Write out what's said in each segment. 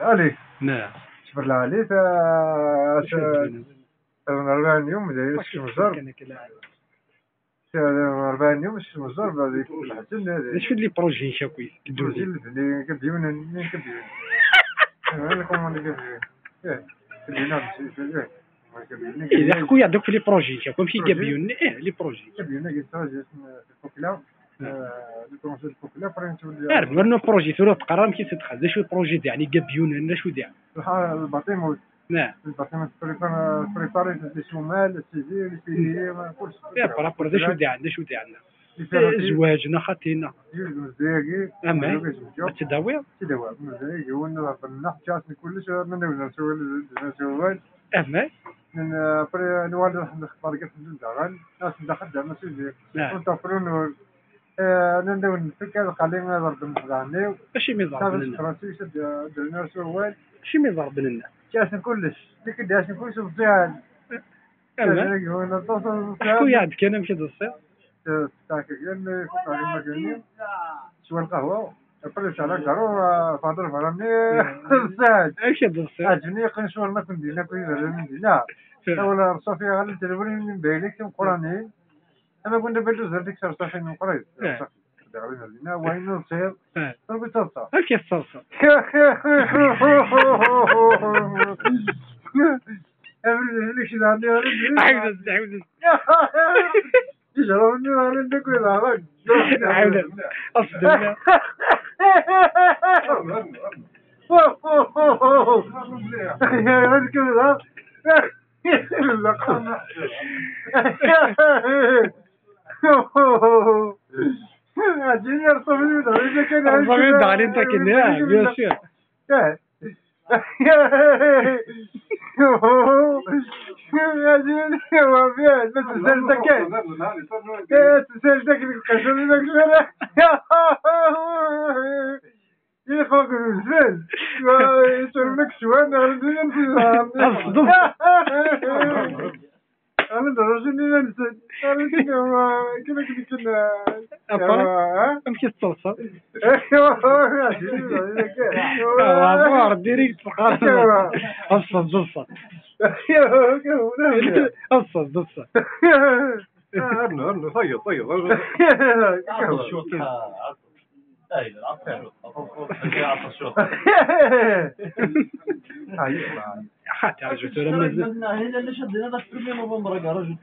عليه نعم صبر لها عليه 40 يوم داير شي مزار 40 يوم شي مزار بعد يكون الحسن شو لي بروجي شاكوي البروجي اللي كديو منين كديو انا كوموند كديو إذا خويا دوك في لي بروجي شاكو ماشي كابيون لي بروجي كديو قلت في الفوكلا الكونسيل الفوكلا فرين تولي عارف غير نو بروجي ثورة تقرا ماشي تدخل شو البروجي يعني كابيون انا شو ديال الباطيموت نعم الباطيموت بريباري دي شومال السيفي الفيدي كلشي يا برابور دا شو ديالنا زواجنا خاطينا مزياكي اما تداوي مزياكي وانا بالنحت جاتني كلش من نسوي اما من بري نوال نخبر كيف ندخل ناس ندخل ما سيدي ونطفرون نندو نفكر قليلا ضرب مزاني ماشي ميضرب لنا فرنسي درنا سوال ماشي ميضرب لنا جاتني كلش ديك داشني كلش مزيان اما خويا عندك انا مشيت للصيف تاك كان فوق على المكانين شويه القهوه بريش على كارو فاضل فرامني الساعه اش هاد الصيف عجبني قنشور ما كندينا كندينا ولا صافي غادي التليفون من بالك قراني انا كنت بدوز هذيك صافي من قريب دابا لينا وين نصير قلت تصا هاك الصلصه أمري شي عندي عاود يجروني وانا ندير لا عاود اصدق يخاف من الزين يشربك شويه نغرزين انا درجني ننسى انا كنا امشي الصلصه ايوا ديريكت الصلصه الصلصه طيب حتى رجعت لما هنا اللي شدنا هذا في 1 نوفمبر كاع رجعت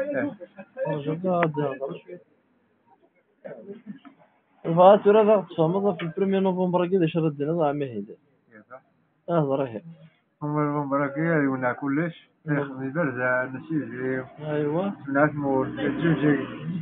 الفاتورة هذا تصمد في 1 نوفمبر كذا شردنا هذا عمي هيدا ظريه هم بركيه ولا كلش ياخذ برزه نسيج ايوا الناس مور جوجي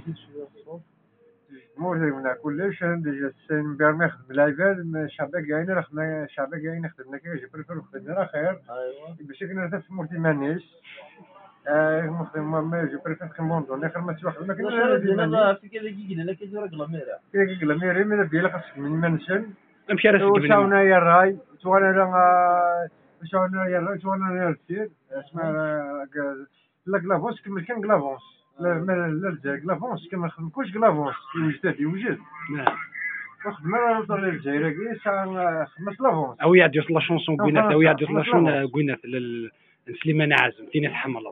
مور ولا كلش عندي السين بيرمخ بلايفر شابك جايين رخنا شابك جايين نخدم كي يجبر في الخدمه خير ايوا بشكل نفس مورتي مانيش مخدم ما يجبر في الخموندو الاخر ما تروح ما كنا في كذا كيجي لك كذا رجل ميرا كي كلاميري من بيلا خاصك من منشن امشي راسك وشاونا يا راي شوانا يا راي شوانا يا السير اسمها لا كلافونس كما كان كلافونس لا كلافونس كما خدم كلش كلافونس يوجد نعم وخدم انا نوصل للجزائر كي ساعه 5 لافونس او يعدي لا شونسون كوينات او يعدي لا شون كوينات لسليمان عازم تيني تحمل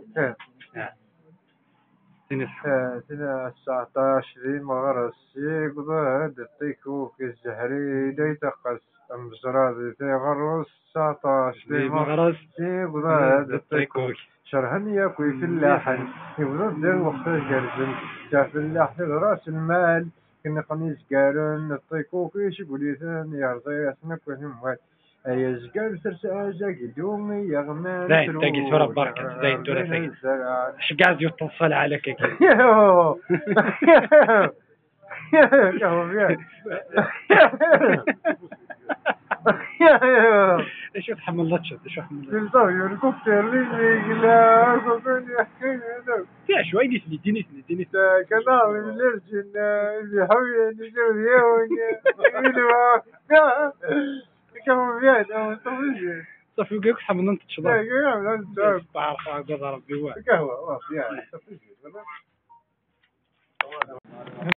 تيني تحمل 19 دي مغرسي قضاء دتيكو في الزهري ديتقس أمزرادي تغرس 19 دي مغرسي قضاء دتيكو شرهن يكوي في اللحن يبرد الوقت جرزن شاف اللحن راس المال كنا قميص قارن الطيكو كيش قوليثن يرضي اسمك وهموات أي زقال ترسى زاقي دومي يغمان لا تاقي سورة بركة زين دورة ثقيل شقاز يتصل على كيكي ايش تحمل لاتشت ايش تحمل يا شوي ديني كلام من الجن اللي حوي نجوي كم بيت او صافي وقاك تحمل انت تشضر لا تعرف قدر ربي واحد قهوه يا